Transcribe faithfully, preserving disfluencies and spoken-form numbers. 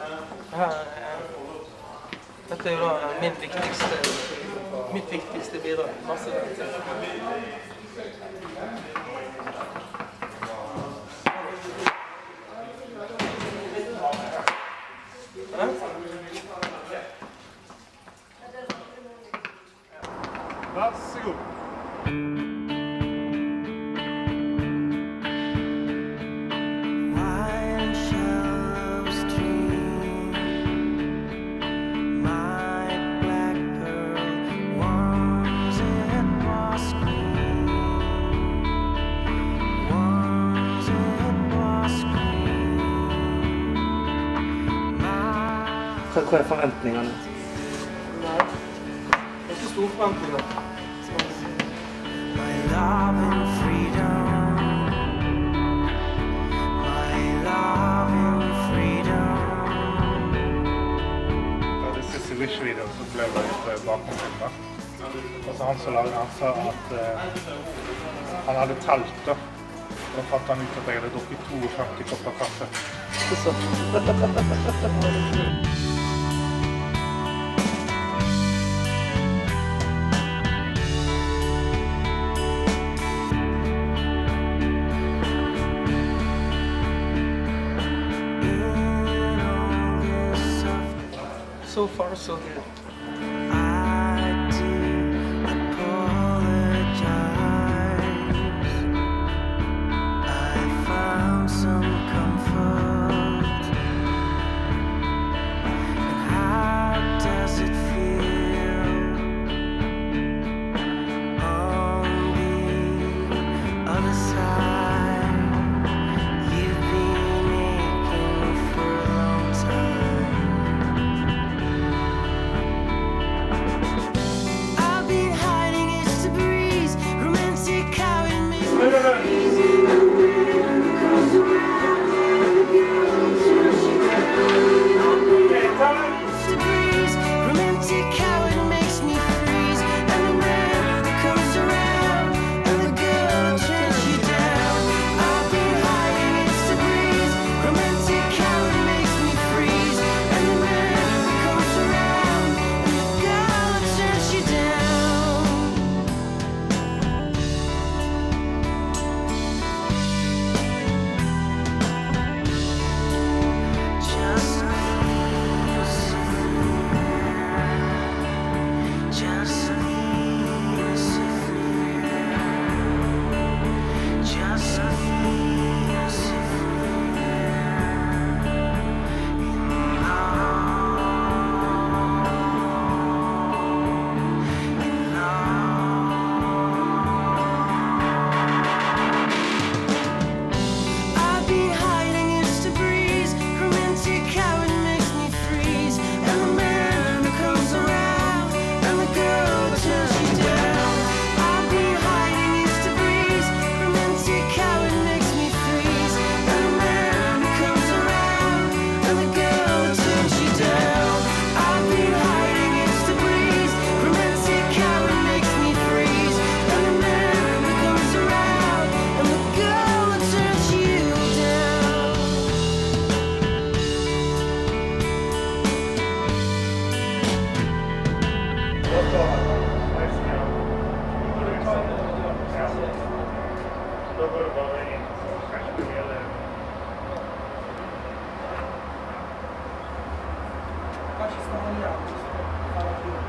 Dette er jo da min viktigste, mitt viktigste bidrag. Masse til. Vær så god. Hva er forventningene? Nei, det er ikke store forventninger. My love and freedom. My love and freedom. Da det siste Wish-videoen så ble det litt bakgrunnsfilmer. Og så han som laget, han sa at uh, han hadde telt da. Da fant han ut at jeg hadde drukket femtito kopper kaffe. Så. So far, so good. I do apologize. I found some comfort. And how does it feel on the other side? You've been aching for a long time. Kanskje skal man gjøre det.